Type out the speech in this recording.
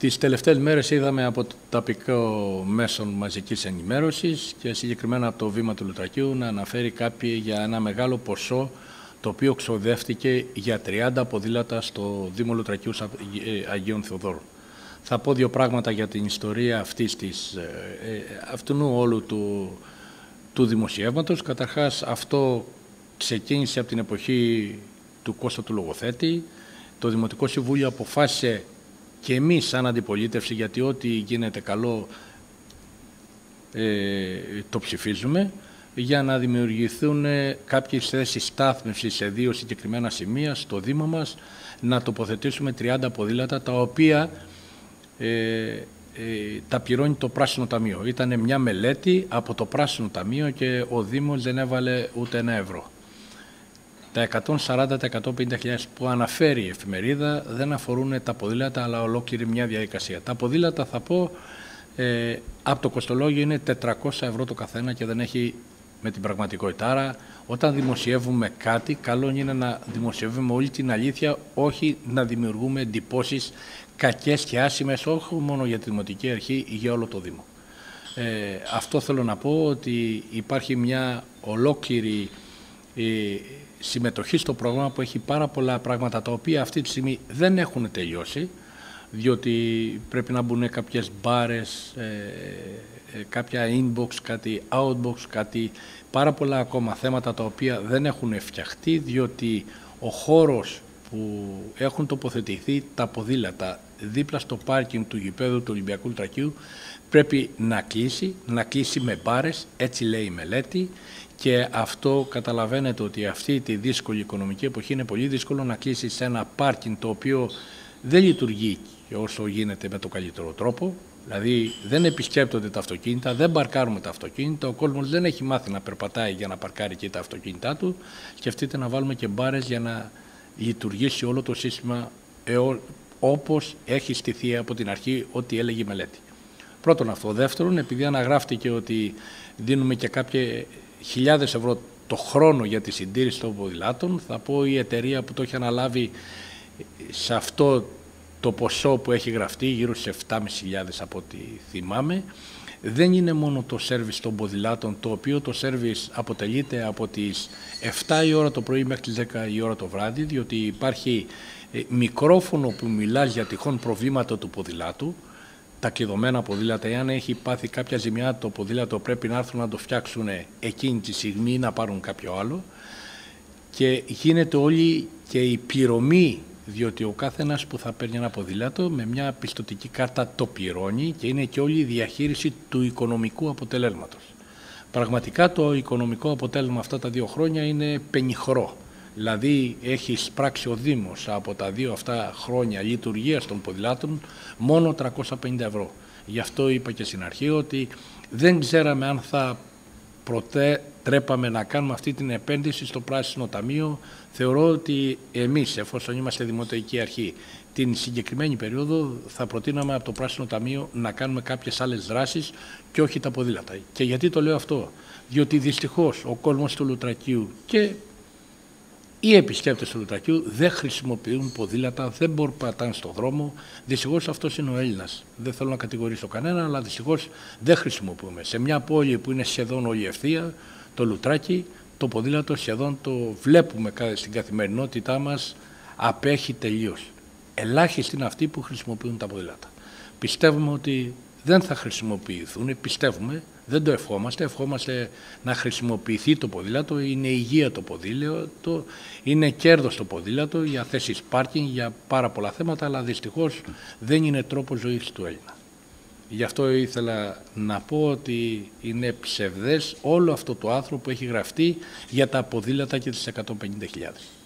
Τις τελευταίες μέρες είδαμε από το τοπικό μέσο μαζικής ενημέρωσης και συγκεκριμένα από το Βήμα του Λουτρακίου να αναφέρει κάποιοι για ένα μεγάλο ποσό το οποίο ξοδεύτηκε για 30 ποδήλατα στο Δήμο Λουτρακίου Αγίων Θεοδόρων. Θα πω δύο πράγματα για την ιστορία αυτού όλου του δημοσιεύματος. Καταρχάς, αυτό ξεκίνησε από την εποχή του Κώστα του Λογοθέτη. Το Δημοτικό Συμβούλιο αποφάσισε και εμείς σαν αντιπολίτευση, γιατί ό,τι γίνεται καλό το ψηφίζουμε, για να δημιουργηθούν κάποιες θέσεις στάθμευσης σε δύο συγκεκριμένα σημεία στο Δήμο μας, να τοποθετήσουμε 30 ποδήλατα, τα οποία τα πληρώνει το Πράσινο Ταμείο. Ήταν μια μελέτη από το Πράσινο Ταμείο και ο Δήμος δεν έβαλε ούτε ένα ευρώ. Τα 140-150.000 που αναφέρει η εφημερίδα δεν αφορούν τα ποδήλατα, αλλά ολόκληρη μια διαδικασία. Τα ποδήλατα, θα πω, από το κοστολόγιο είναι 400 ευρώ το καθένα και δεν έχει με την πραγματικότητα. Άρα, όταν δημοσιεύουμε κάτι, καλό είναι να δημοσιεύουμε όλη την αλήθεια, όχι να δημιουργούμε εντυπώσεις κακές και άσημες, όχι μόνο για τη Δημοτική Αρχή, για όλο το Δήμο. Αυτό θέλω να πω, ότι υπάρχει μια ολόκληρη συμμετοχή στο πρόγραμμα που έχει πάρα πολλά πράγματα τα οποία αυτή τη στιγμή δεν έχουν τελειώσει, διότι πρέπει να μπουν κάποιες μπάρες, κάποια inbox, κάτι outbox, πάρα πολλά ακόμα θέματα τα οποία δεν έχουν φτιαχτεί, διότι ο χώρος που έχουν τοποθετηθεί τα ποδήλατα δίπλα στο πάρκινγκ του γηπέδου του Ολυμπιακού Λουτρακίου πρέπει να κλείσει με μπάρες, έτσι λέει η μελέτη. Και αυτό καταλαβαίνετε ότι αυτή τη δύσκολη οικονομική εποχή είναι πολύ δύσκολο να κλείσει σε ένα πάρκινγκ το οποίο δεν λειτουργεί όσο γίνεται με το καλύτερο τρόπο. Δηλαδή δεν επισκέπτονται τα αυτοκίνητα, δεν παρκάρουμε τα αυτοκίνητα, ο κόσμος δεν έχει μάθει να περπατάει για να παρκάρει εκεί τα αυτοκίνητά του. Σκεφτείτε να βάλουμε και μπάρες για να λειτουργήσει όλο το σύστημα όπως έχει στηθεί από την αρχή ό,τι έλεγε η μελέτη. Πρώτον αυτό. Δεύτερον, επειδή αναγράφτηκε ότι δίνουμε και κάποια χιλιάδες ευρώ το χρόνο για τη συντήρηση των ποδηλάτων, θα πω η εταιρεία που το έχει αναλάβει σε αυτό το ποσό που έχει γραφτεί, γύρω στις 7.500 από ό,τι θυμάμαι, δεν είναι μόνο το σέρβις των ποδηλάτων, το οποίο το σέρβις αποτελείται από τις 7 η ώρα το πρωί μέχρι τις 10 η ώρα το βράδυ, διότι υπάρχει μικρόφωνο που μιλά για τυχόν προβλήματα του ποδηλάτου. Τα κλειδωμένα ποδήλατα, εάν έχει πάθει κάποια ζημιά το ποδήλατο, πρέπει να έρθουν να το φτιάξουν εκείνη τη στιγμή ή να πάρουν κάποιο άλλο. Και γίνεται όλη και η πληρωμή, διότι ο κάθε ένας που θα παίρνει ένα ποδήλατο με μια πιστωτική κάρτα το πληρώνει και είναι και όλη η διαχείριση του οικονομικού αποτελέσματος. Πραγματικά το οικονομικό αποτέλεσμα αυτά τα 2 χρόνια είναι πενιχρό. Δηλαδή έχει εισπράξει ο Δήμος από τα 2 αυτά χρόνια λειτουργίας των ποδηλάτων μόνο 350 ευρώ. Γι' αυτό είπα και στην αρχή ότι δεν ξέραμε αν θα προτρέπαμε να κάνουμε αυτή την επένδυση στο Πράσινο Ταμείο. Θεωρώ ότι εμείς, εφόσον είμαστε Δημοτική Αρχή, την συγκεκριμένη περίοδο θα προτείναμε από το Πράσινο Ταμείο να κάνουμε κάποιες άλλες δράσεις και όχι τα ποδήλατα. Και γιατί το λέω αυτό? Διότι δυστυχώς ο κόσμος του Λουτρακίου και οι επισκέπτες του Λουτρακίου δεν χρησιμοποιούν ποδήλατα, δεν περπατάνε στον δρόμο. Δυστυχώς αυτός είναι ο Έλληνας. Δεν θέλω να κατηγορήσω κανένα, αλλά δυστυχώς δεν χρησιμοποιούμε. Σε μια πόλη που είναι σχεδόν όλη ευθεία, το Λουτράκι, το ποδήλατο σχεδόν το βλέπουμε στην καθημερινότητά μας, απέχει τελείως. Ελάχιστοι είναι αυτοί που χρησιμοποιούν τα ποδήλατα. Πιστεύουμε ότι δεν θα χρησιμοποιηθούν, πιστεύουμε. Δεν το ευχόμαστε, ευχόμαστε να χρησιμοποιηθεί το ποδήλατο, είναι υγεία το ποδήλατο, είναι κέρδος το ποδήλατο για θέσεις πάρκινγκ, για πάρα πολλά θέματα, αλλά δυστυχώς δεν είναι τρόπος ζωής του Έλληνα. Γι' αυτό ήθελα να πω ότι είναι ψευδές όλο αυτό το άρθρο που έχει γραφτεί για τα ποδήλατα και τις 150.000.